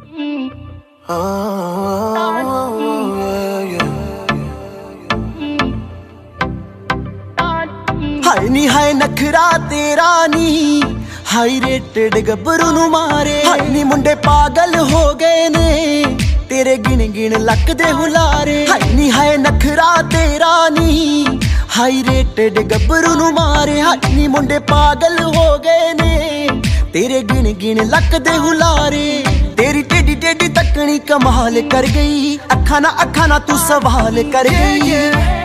हाय नी हाय नखरा तेरा नी high rated गब्बरू नू मारे। हाय नी मुंडे पागल हो गए ने तेरे गिन गिन लक दे हुलारे। हाय नी हाय नखरा तेरा नी हाई रेटेड गब्बरू नू मारे। हाय नी मुंडे पागल हो गए ने तेरे गिन गिन लक दे हुलारे। तेरी टेडी टेडी तकनी कमाल कर गई, अखा ना तू सवाल कर गई।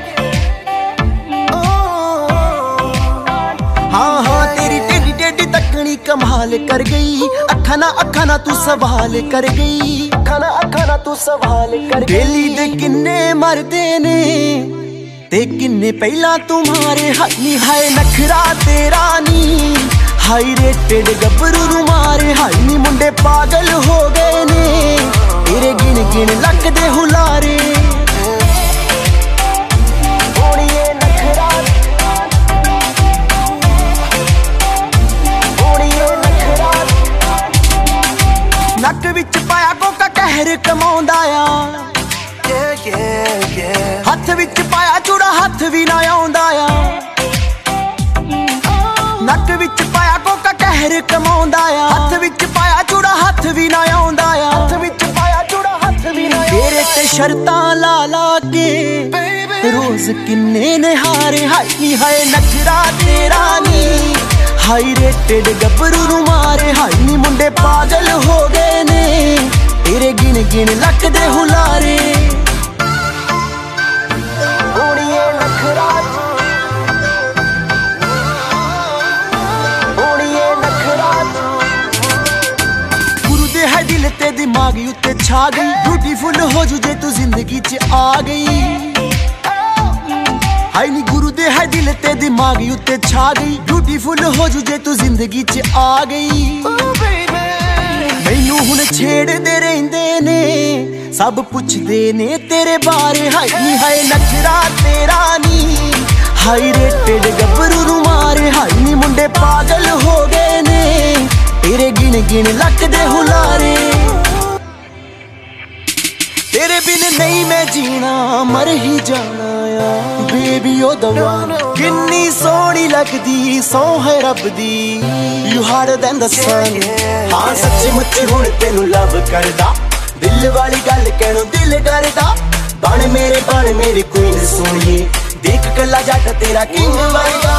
हाँ हाँ तेरी टेडी टेडी तकनी कमाल कर गई, अखा ना तू सवाल कर गई। अखा ना तू सवाल कर गई। बेली दे किन्ने मरदे ने ते किन्ने पहला तुम्हारे। हाय नी हाय नखरा तेरा नी हाई रेटेड गब्बरू नू मारे। हाय नी मुंडे पागल हो गए ने तेरे गिन गिन लक दे हुलारे। नक विच पाया कोका कहर कमाउंदा आ, हथ विच पाया चूड़ा हथ भी ना आउंदा आ। नक विच पाया कोका कहर कमाउंदा आ, हथ विच पाया चूड़ा हथ भी ना आउंदा आ। हथ विच पाया चूड़ा हथ भी ना तेरे ते शर्तां ला ला के रोज किन्ने ने हारे। हाय नी हाय नखरा तेरा नी हाई रेटेड गब्बरू नू मारे। हाय नी मुंडे पागल हो गए ने तेरे गिन गिन लक दे हुलारे। गुरु दे है दिल ते दिमाग उत्ते छा गई, ब्यूटीफुल हो जू जे तू जिंदगी च आ गई। हाय नी गुरु दे है दिल ते दिमाग उत्ते छा गई, ब्यूटीफुल हो जू जे तू जिंदगी च आ गई। मैनू हुण छेड़दे रहिंदे ने सब पुछदे ने तेरे बारे। हाय नी हाय नखरा तेरा नी हाई रेटेड गब्बरू नू मारे। हाय नी मुंडे पागल हो गए ने तेरे गिन गिन लक दे हुलारे। तेरे बिन नहीं मैं जीना मर ही जाना आ बेबी ओ दवा। किन्नी सोहनी लगदी सौ है रब दी, you harder than the sun. हाँ सच्ची मुच्ची हुण तेनू लव करदा, दिल वाली गल कहणों दिल डरदा। बन मेरे क्वीन सोहणीए, देख कला जट तेरा किंग वर्गा।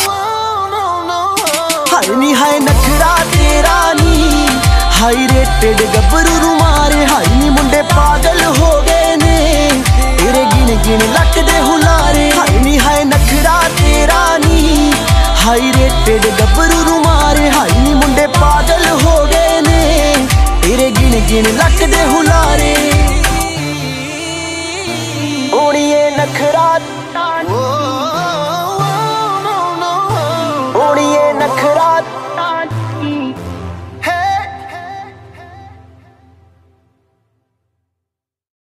हाय नी हाय नखरा तेरा नी हाई रेटेड गब्बरू नू मारे। हाय नी मुंडे पागल हो गए ने तेरे गिन गिन लक दे हुलारे। हाय नी हाय नखरा तेरा नी हाई रेटेड गब्बरू नू मारे। हाय नी मुंडे पागल हो गए ने तेरे गिन गिन लक दे हुलारे। ओणीए नखरा